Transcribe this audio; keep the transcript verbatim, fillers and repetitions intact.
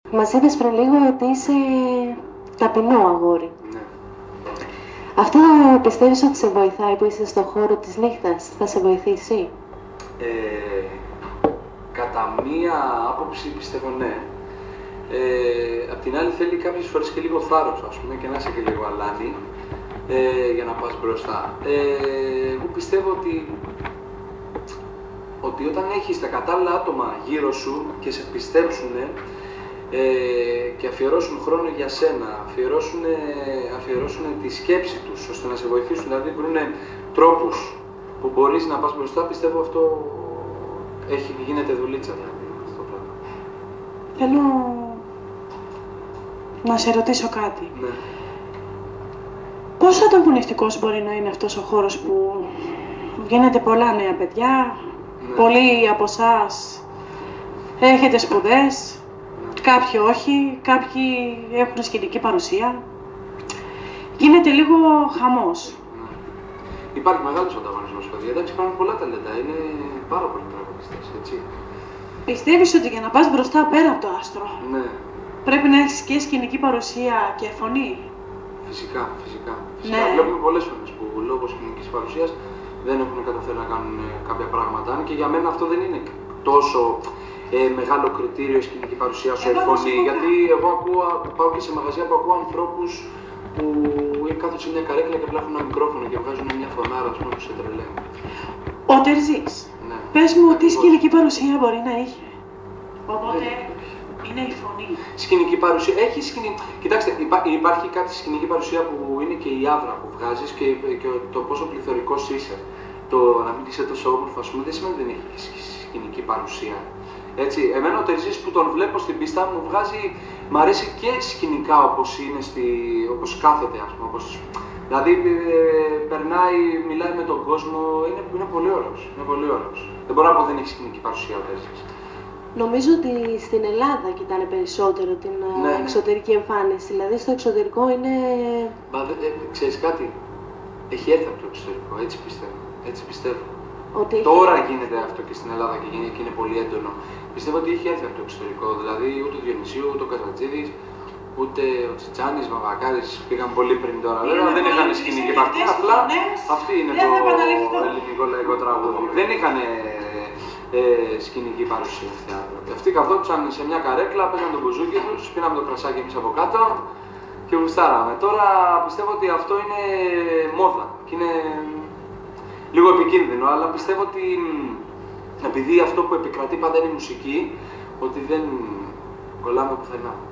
Μας είπες πριν λίγο ότι είσαι ταπεινό αγόρι. Ναι. Αυτό πιστεύεις ότι σε βοηθάει που είσαι στον χώρο της νύχτας, θα σε βοηθήσει? Ε, κατά μία άποψη πιστεύω ναι. Ε, απ' την άλλη θέλει κάποιες φορές και λίγο θάρρος, ας πούμε, και να είσαι και λίγο αλάνι ε, για να πας μπροστά. Ε, εγώ πιστεύω ότι, ότι όταν έχεις τα κατάλληλα άτομα γύρω σου και σε πιστέψουν ε, και αφιερώσουν χρόνο για σένα, αφιερώσουν, αφιερώσουν τη σκέψη τους ώστε να σε βοηθήσουν, δηλαδή βρουν τρόπους που μπορείς να πας μπροστά, πιστεύω αυτό έχει, γίνεται δουλίτσα δηλαδή, αυτό το πράγμα. Θέλω να σε ρωτήσω κάτι. Ναι. Πόσο ανταγωνιστικός μπορεί να είναι αυτός ο χώρος που βγαίνετε πολλά νέα παιδιά, Ναι. πολλοί από εσάς έχετε σπουδές, Ναι. κάποιοι όχι, κάποιοι έχουν σκηνική παρουσία. Γίνεται λίγο χαμός. Ναι. Υπάρχει μεγάλος ανταγωνισμός, παιδιά. Εντάξει, υπάρχουν πολλά ταλέντα. Είναι πάρα πολλοί τραγουδιστές, έτσι. Πιστεύεις ότι για να πας μπροστά πέρα από το άστρο, Ναι, πρέπει να έχεις και σκηνική παρουσία και φωνή? φυσικά, φυσικά. φυσικά. Ναι. Βλέπουμε πολλές φωνές που λόγω σκηνικής παρουσίας δεν έχουν καταφέρει να κάνουν ε, κάποια πράγματα. Αν και για μένα αυτό δεν είναι τόσο ε, μεγάλο κριτήριο η σκηνική παρουσία όσο η Εγώ φωνή. όμως Γιατί εγώ ακούω, πάω και σε μαγαζιά που ακούω ανθρώπους που κάθονται σε μια καρέκλα και απλά έχουν ένα μικρόφωνο και βγάζουν μια φωνάρα, ας πούμε, που σε τρελαίνει. Ο Τερζής, Ναι. πες μου τι Ακριβώς. σκηνική παρουσία μπορεί να είχε. Οπότε είναι η φωνή. Σκηνική παρουσία. Έχει σκηνή... Κοιτάξτε, υπά... υπάρχει κάτι σκηνική παρουσία που είναι και η άβρα που βγάζεις και, και το πόσο πληθωρικός είσαι. Το να μην είσαι τόσο όμορφο, ας πούμε, δεν σημαίνει ότι δεν έχει σκηνική παρουσία. Έτσι, εμένα ο Τερζής που τον βλέπω στην πίστα μου βγάζει, μ' αρέσει και σκηνικά όπως είναι, στη... όπως κάθεται, ας πούμε. Όπως... Δηλαδή, ε, περνάει, μιλάει με τον κόσμο, είναι, είναι πολύ ωραίος. Είναι πολύ ωραίος. Δεν μπορώ να πω ότι δεν έχει σκηνική παρουσία ο Τερζής. Νομίζω ότι στην Ελλάδα κοιτάνε περισσότερο την Ναι, ναι. εξωτερική εμφάνιση. Δηλαδή στο εξωτερικό είναι. Μα ε, ξέρεις κάτι, έχει έρθει από το εξωτερικό, έτσι πιστεύω. Έτσι πιστεύω. Ότι έχει... Τώρα γίνεται αυτό και στην Ελλάδα και, γίνει, και είναι πολύ έντονο. Πιστεύω ότι έχει έρθει από το εξωτερικό. Δηλαδή ούτε ο Διονυσίου, ούτε ο Καζατζίδης, ούτε ο Τσιτσάνης, ο Μαβακάρης πήγαν πολύ πριν τώρα. Βέβαια δεν είχαν σκηνική παρουσία. Απλά αυτή είναι το ελληνικό λαϊκό τραγούδι. Δεν είχαν ε, σκηνική παρουσία αυτοί οι άνθρωποι. Αυτοί καθόντουσαν σε μια καρέκλα, παίζαν τον μπουζούκι τους, πίναμε το κρασάκι εμείς από κάτω και γουστάραμε. Τώρα πιστεύω ότι αυτό είναι μόδα και είναι λίγο επικίνδυνο, αλλά πιστεύω ότι επειδή αυτό που επικρατεί πάντα είναι η μουσική, ότι δεν κολλάμε πουθενά.